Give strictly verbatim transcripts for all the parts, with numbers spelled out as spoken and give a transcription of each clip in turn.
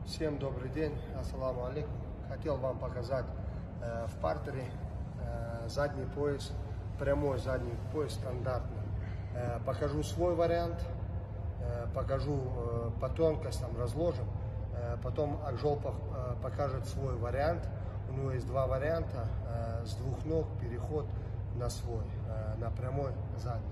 Всем добрый день, ассаламу алейкум. Хотел вам показать э, в партере э, задний пояс, прямой задний пояс стандартный. Э, покажу свой вариант, э, покажу э, по тонкостям, разложим. Э, потом Акжол э, покажет свой вариант. У него есть два варианта, э, с двух ног переход на свой, э, на прямой задний.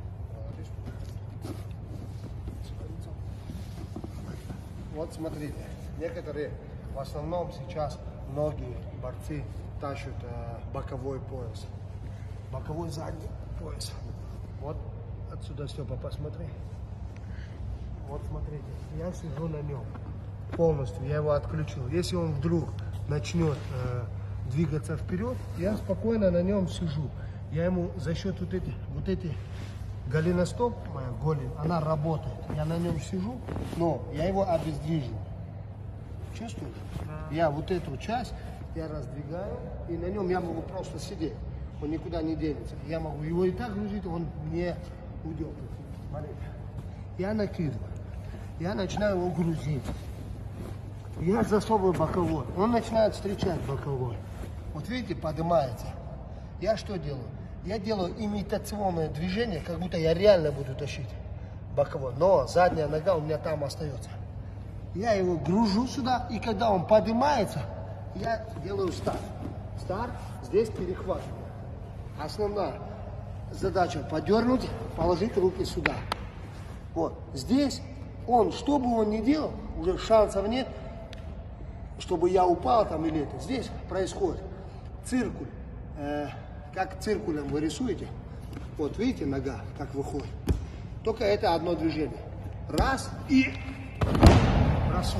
Вот смотрите, некоторые, в основном сейчас многие борцы тащат э, боковой пояс, боковой задний пояс. Вот отсюда Степа, посмотри. Вот смотрите, я сижу на нем полностью, я его отключил. Если он вдруг начнет э, двигаться вперед, я спокойно на нем сижу. Я ему за счет вот этих, вот этих голеностоп, моя голень, она работает. Я на нем сижу, но я его обездвижу. Чувствуешь? Я вот эту часть я раздвигаю, и на нем я могу просто сидеть. Он никуда не денется. Я могу его и так грузить, он не уйдет. Смотрите. Я накидываю. Я начинаю его грузить. Я засовываю боковой. Он начинает встречать боковой. Вот видите, поднимается. Я что делаю? Я делаю имитационное движение, как будто я реально буду тащить боковой. Но задняя нога у меня там остается. Я его гружу сюда, и когда он поднимается, я делаю старт. Старт, здесь перехватываю. Основная задача подернуть, положить руки сюда. Вот, здесь он, что бы он ни делал, уже шансов нет, чтобы я упал там или это. Здесь происходит циркуль. Э, как циркулем вы рисуете, вот видите, нога как выходит. Только это одно движение. Раз и бросок.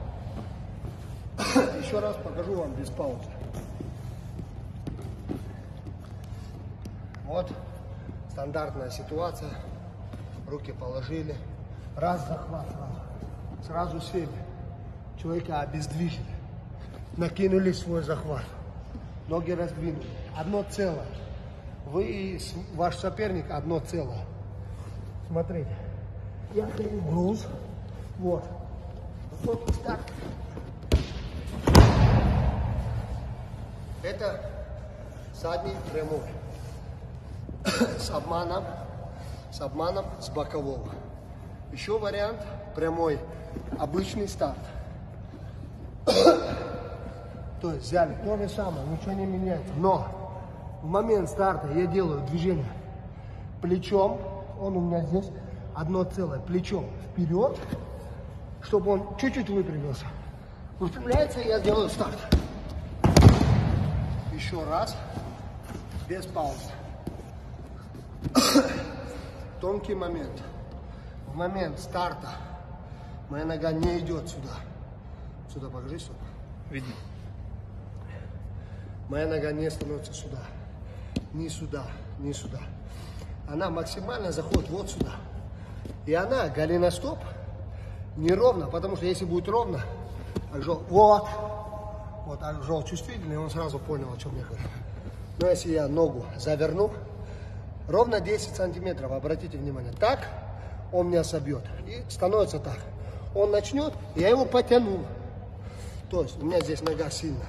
Еще раз покажу вам без паузы. Вот стандартная ситуация. Руки положили. Раз захват сразу. Сразу сели. Человека обездвижили. Накинули свой захват. Ноги раздвинули. Одно целое. Вы и ваш соперник одно целое. Смотрите. Я даю груз. Вот. Вот так. Это задний прямой. С обманом. С обманом с бокового. Еще вариант прямой. Обычный старт. То есть взяли то же самое, ничего не меняется. Но в момент старта я делаю движение плечом. Он у меня здесь одно целое. Плечом вперед, чтобы он чуть-чуть выпрямился. Выпрямляется, я делаю старт. Еще раз. Без паузы. Тонкий момент. В момент старта моя нога не идет сюда. Сюда покажи, стоп. Видно. Моя нога не становится сюда, ни сюда, ни сюда. Она максимально заходит вот сюда. И она, голеностоп, неровно, потому что если будет ровно, Акжол, вот, вот Акжол чувствительный, он сразу понял, о чем я говорю. Но если я ногу заверну, ровно десять сантиметров, обратите внимание, так он меня собьет. И становится так. Он начнет, я его потяну. То есть у меня здесь нога сильная.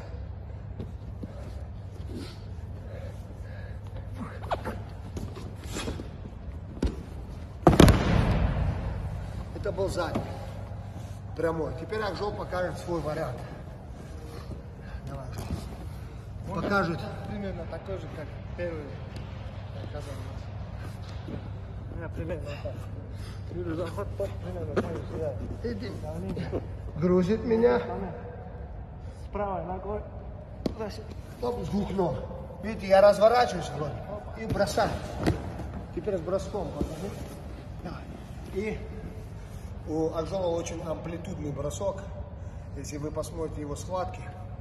Это был задний, прямой. Теперь Акжол покажет свой вариант. Давай, Акжол. Покажет. Примерно такой же, как первый показал. У меня примерно так. Первый заход, примерно так же. Иди. Грузит меня. С правой ногой. Стоп, с двух ног. Видите, я разворачиваюсь вроде и бросаю. Теперь с броском покажи. Давай. И у Акжола очень амплитудный бросок. Если вы посмотрите его схватки,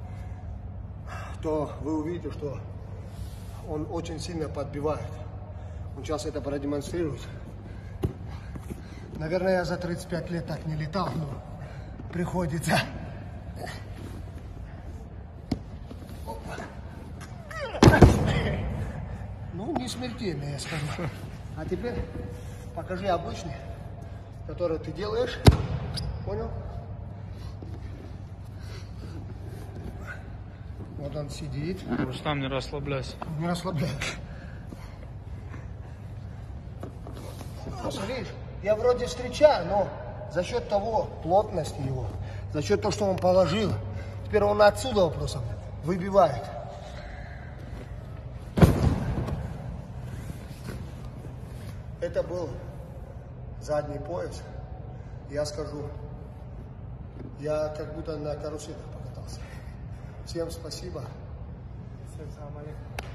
то вы увидите, что он очень сильно подбивает. Он сейчас это продемонстрирует. Наверное, я за тридцать пять лет так не летал, но приходится. Ну, не смертельно, я скажу. А теперь покажи обычный, который ты делаешь. Понял? Вот он сидит. Рустам, не расслабляйся. Не расслабляет. Видишь, я вроде встречаю, но за счет того, плотности его, за счет того, что он положил, теперь он отсюда вопросом выбивает. Это был задний пояс. Я скажу, я как будто на каруселях покатался. Всем спасибо. Всем салам алейкум.